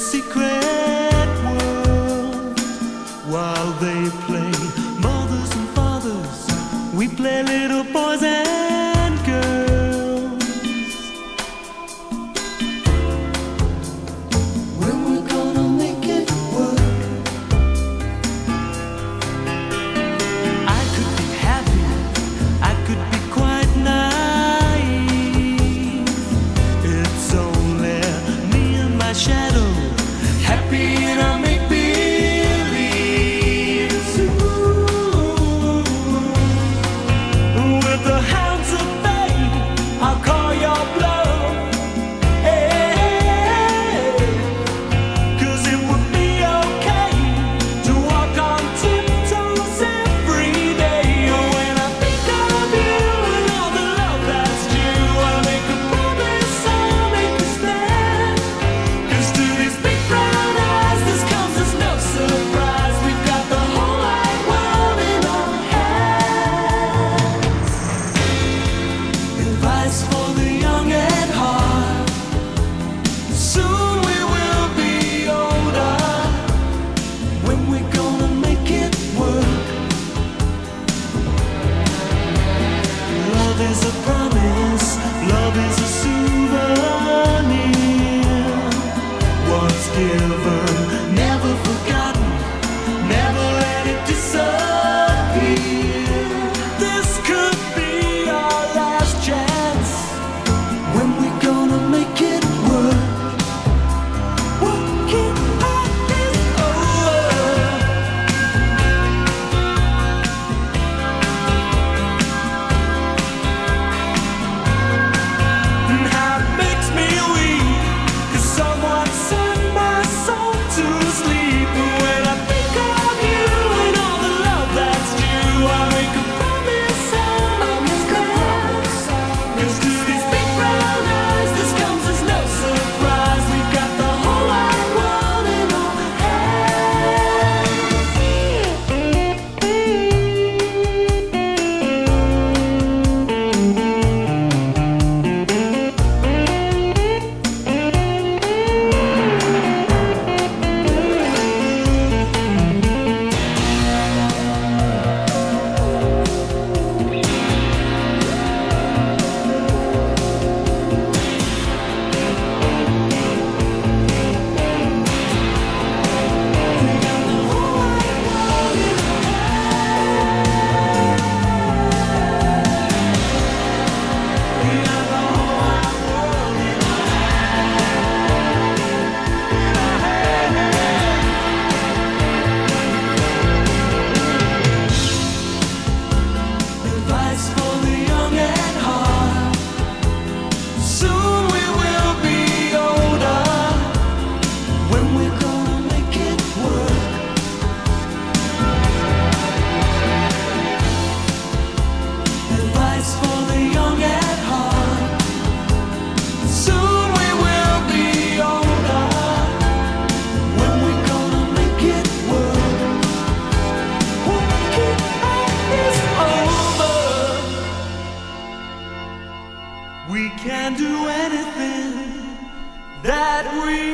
secret world. While they play mothers and fathers, we play little boys and girls. When we're gonna make it work, I could be happy, I could be quite naive. It's only me and my shadow, happy in our make-believes. With the hounds of fate, I'll call your bluff. Hey, 'cause it would be okay to walk on tiptoes every day. When I think of you and all the love that's due, I make a promise I'll make you stand. 'Cause to these big brown eyes, this comes as no surprise. We've got the whole wide world in our hands. Advice for the young at heart. Soon we will be older. When we're gonna make it work. Love is a promise, love is a souvenir. Once given, never forgotten, never let it disappear. This could be our last chance. When we're gonna make it work. Working out is over. And how it makes me weak, 'cause someone sent my soul to sleep. When I think of you and all the love that's due, I make a promise I'll make you stand. 'Cause to these big brown eyes, this comes as no surprise. We've got the whole wide world in our advice for the young at heart. Soon we will be older. When we're gonna make it work. Advice for the young at heart. Soon we will be older. When we're gonna make it work. Working out is over. We can do anything that we